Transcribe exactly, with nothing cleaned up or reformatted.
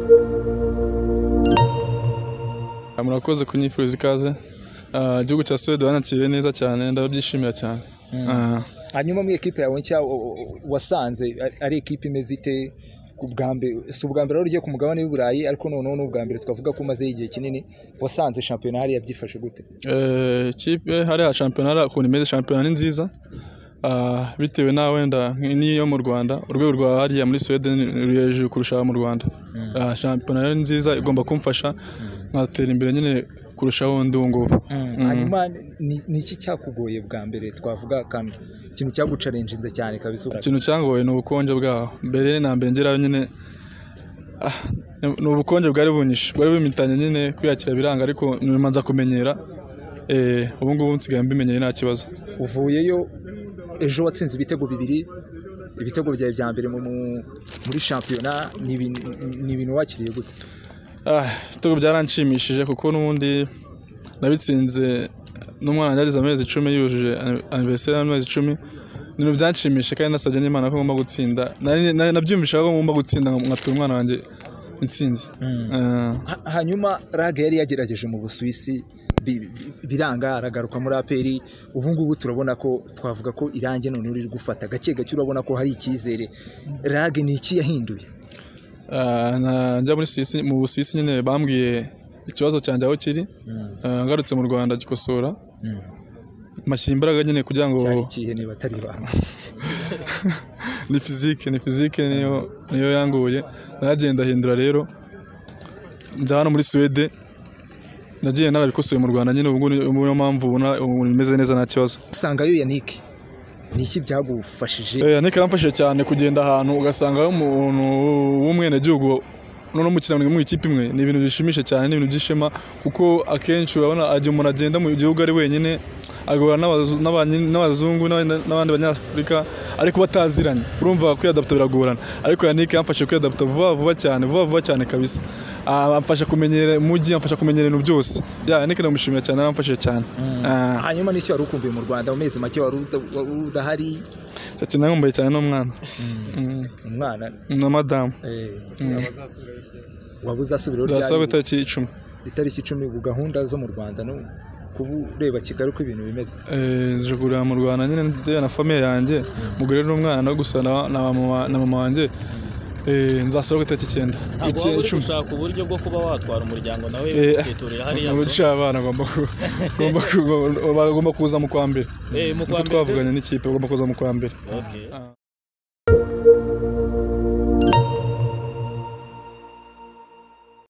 Murakoze kunyifuriza ikaze. Igihugu cya Suède banakiriye neza cyane, ndabyishimira cyane. Hanyuma mu equipe yawe nshya wasanze ari equipe imeze ite ku bwambere? Si ubwambere rero ugiye ku mugabane w'Uburayi, ariko noneho n'ubwambere twavuga ko umaze igihe kinini. Wasanze championnat hari yabyifashe gute? Eh, equipe hari ya championnat ku nimeze championnat ni nziza. Ah, bitewe na wenda niyo mu Rwanda, urwego rwa hariya muri Suède ruyeje kurusha mu Rwanda. Ah, championnat ni nziza, igomba kumfasha nkatera imbere nyine kurushaho ndi ngo. Hanyuma ni iki cyakugoye bwa mbere twavuga kandi ikintu cyagucalenjinze cyane kabisa? Ikintu cyangoye ni ubukonje bwaho. Mbere na mbere ngera nyine ni ubukonje bwari bunyishe, bwari bimitanye nyine kwiyakira biranga, ariko nimanza kumenyera. Eh, ubu ngubu nsigaye mbimenyere nta kibazo. Uvuyeyo ejo watsinze ibitego bibiri, ibitego byawe bya mbere muri championnat, ni ibintu wakiriye gute? Ah, ibitego byaranshimishije kuko n'ubundi nabitsinze n'umwana yagize amezi icumi, yujuje anniversaire y'amezi icumi. Ni byanshimishije kandi nasabye n'Imana ko ngomba gutsinda. Nabyumvisha ko ngomba gutsinda nkatura umwana wanjye intsinzi. Hanyuma Rage yari yagerageje mu Busuwisi biranga, aragaruka muri A P R. Ubu ngubu turabona ko twavuga ko irange none uri gufata gake gake, urabona ko hari ikizere. Rage ni iki yahinduye? Ah, njya muri Suisse, mu Busuwisi nyine bambwiye ikibazo cyanjye aho kiri. Ngarutse mu Rwanda gikosora. Mashyira imbaraga nyine kugira ngo cyari kihe niba atari banga. Ni physique, ni physique niyo niyo yanguye. Nagenda hindura rero. Njya hano muri Suède. Nagiye narabikosoye mu Rwanda nyine, ubu niyo mpamvu ubona imeze neza nta kibazo. Usanga yo Yannick ni iki byagufashije? Eh, Yannick aramfashije cyane kugenda ahantu ugasanga umuntu w'umwene gihugu none umukirana mu ikipe imwe. Ni ibintu bishimishe cyane, ni ibintu byishema, kuko akenshi urabona ajya umuntu agenda mu gihugu ari wenyine, agora n'abazungu n'abandi banyafrika ariko bataziranye. Urumva kwiyadapta biragorana, ariko Yannick yamfashije kwiyadapta vuba vuba cyane, vuba vuba cyane kabisa. Amfasha kumenyera umujyi, amfasha kumenyera ibintu byose. Ya Yannick ndamushimira cyane, aramfashije cyane. Hanyuma n'iki wari ukumbuye mu Rwanda mu mezi make wari udahari? Cyane nagombaye cyane n'umwana. Umwana na madame. Eh, wabuzasubira ryari? Ndasaba itariki icumi. Itariki icumi ku gahunda zo mu Rwanda no kubureba Kigali ko ibintu bimeze. Eh, nje kurira mu Rwanda nyine ndeye na famille yanjye, mugore n'umwana no gusana na mama na mama wanjye. Eh, nzasaba itariki icyenda. Icumi ushaka uburyo bwo kuba watwara umuryango nawe ukiturira hariya. Ubuca abana ngomba ngomba kuza mu kwa mbere. Eh, mu kwa mbere twavuganye n'ikipe, ngomba kuza mu kwa mbere. Okay.